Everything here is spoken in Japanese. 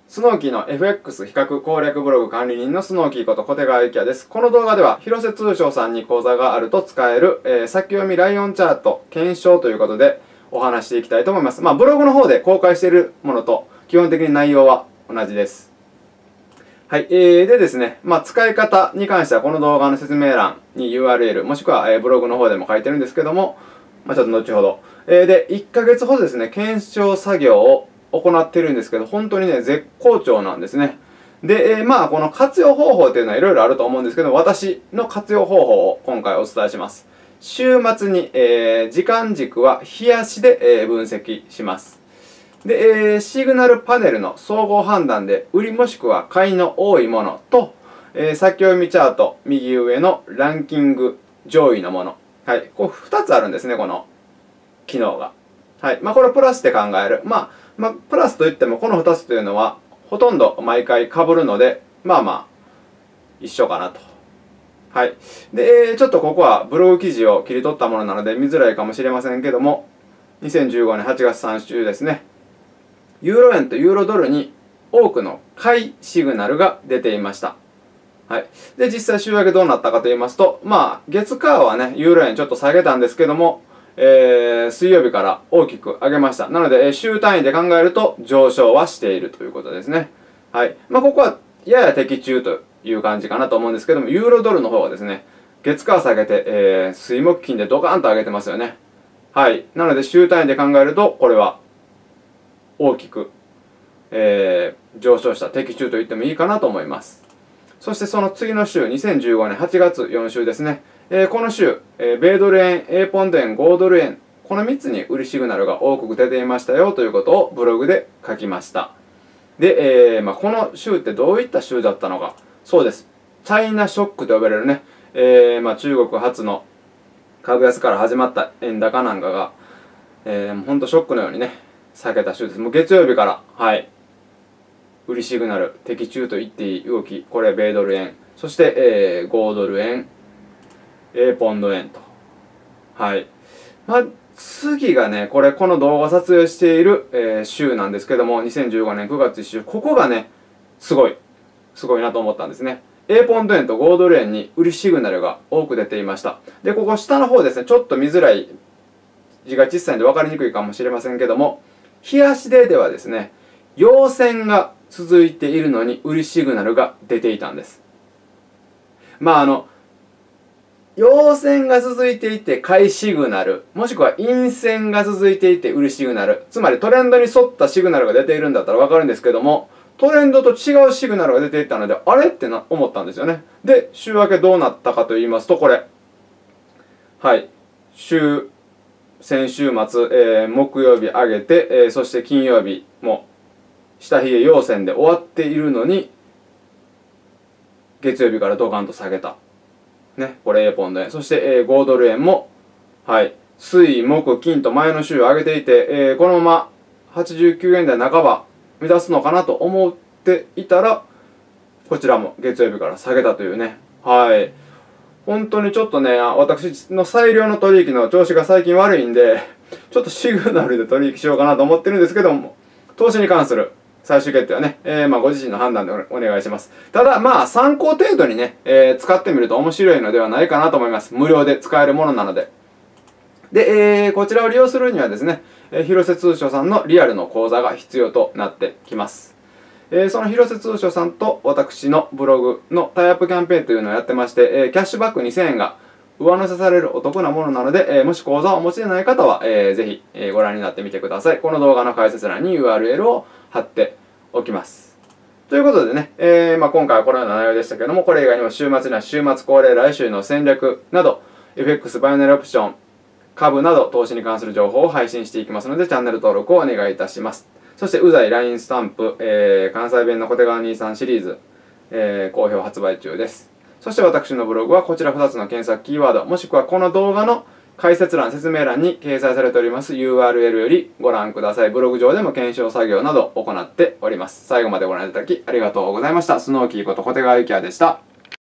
スノーキーの FX 比較攻略ブログ管理人のスノーキーこと小手川幸也です。この動画では広瀬通商さんに講座があると使える、先読みライオンチャート検証ということでお話していきたいと思います。ブログの方で公開しているものと基本的に内容は同じです。はい。でですね、使い方に関してはこの動画の説明欄に URL もしくは、ブログの方でも書いてるんですけども、ちょっと後ほど。で、1ヶ月ほどですね、検証作業を行っているんですけど、本当にね、絶好調なんですね。で、この活用方法っていうのはいろいろあると思うんですけど、私の活用方法を今回お伝えします。週末に、時間軸は日足で、分析します。で、シグナルパネルの総合判断で売りもしくは買いの多いものと、先読みチャート右上のランキング上位のもの。はい。こう2つあるんですね、この機能が。はい。これプラスで考える。プラスといってもこの2つというのはほとんど毎回被るので、一緒かなと。はい。で、ちょっとここはブログ記事を切り取ったものなので見づらいかもしれませんけども、2015年8月3週ですね。ユーロ円とユーロドルに多くの買いシグナルが出ていました。はい。で、実際週明けどうなったかと言いますと、月火はね、ユーロ円ちょっと下げたんですけども、水曜日から大きく上げました。なので、週単位で考えると上昇はしているということですね。はい。ここはやや的中という感じかなと思うんですけども、ユーロドルの方はですね、月火下げて、水木金でドカーンと上げてますよね。はい。なので、週単位で考えると、これは大きく、上昇した的中と言ってもいいかなと思います。そしてその次の週、2015年8月4週ですね。この週、米ドル円、A ポンド円、5ドル円、この3つに売りシグナルが多く出ていましたよということをブログで書きました。で、この週ってどういった週だったのか。そうです。チャイナショックと呼ばれるね、中国発の株安から始まった円高なんかが、ほんとショックのようにね、避けた週です。もう月曜日から、はい。売りシグナル、的中と言っていい動き。これ、米ドル円。そして、5ドル円、ポンド円と。はい。次がね、この動画撮影している、週なんですけども、2015年9月1週。ここがね、すごいなと思ったんですね。A ポンド円と5ドル円に売りシグナルが多く出ていました。で、ここ下の方ですね、ちょっと見づらい、字が小さいんで分かりにくいかもしれませんけども、日足ではですね、陽線が続いているのに売りシグナルが出ていたんです。陽線が続いていて買いシグナル、もしくは陰線が続いていて売りシグナル、つまりトレンドに沿ったシグナルが出ているんだったら分かるんですけども、トレンドと違うシグナルが出ていったので、あれって思ったんですよね。で、週明けどうなったかと言いますと、これ。はい。先週末、木曜日上げて、そして金曜日も下髭陽線で終わっているのに、月曜日からドカンと下げた。ね、これ A ポンド円。そして、5ドル円も、はい、水、木、金と前の週上げていて、このまま89円台半ば目指すのかなと思っていたら、こちらも月曜日から下げたというね。はい。本当にちょっとね、私の裁量の取引の調子が最近悪いんで、ちょっとシグナルで取引しようかなと思ってるんですけども、投資に関する最終決定はね、ご自身の判断でお願いします。ただ、参考程度にね、使ってみると面白いのではないかなと思います。無料で使えるものなので。で、こちらを利用するにはですね、広瀬通商さんのリアルの講座が必要となってきます。その広瀬通商さんと私のブログのタイアップキャンペーンというのをやってまして、キャッシュバック2000円が上乗せされるお得なものなので、もし講座をお持ちでない方は、ぜひ、ご覧になってみてください。この動画の解説欄に URL を貼っておきます。ということでね、今回はこのような内容でしたけども、これ以外にも週末には週末恒例来週の戦略など、FX バイナリオプション、株など投資に関する情報を配信していきますので、チャンネル登録をお願いいたします。そして、うざい LINE スタンプ、関西弁の小手川兄さんシリーズ、好評発売中です。そして私のブログはこちら2つの検索キーワード、もしくはこの動画の解説欄、説明欄に掲載されております URL よりご覧ください。ブログ上でも検証作業など行っております。最後までご覧いただきありがとうございました。スノーキーこと小手川幸也でした。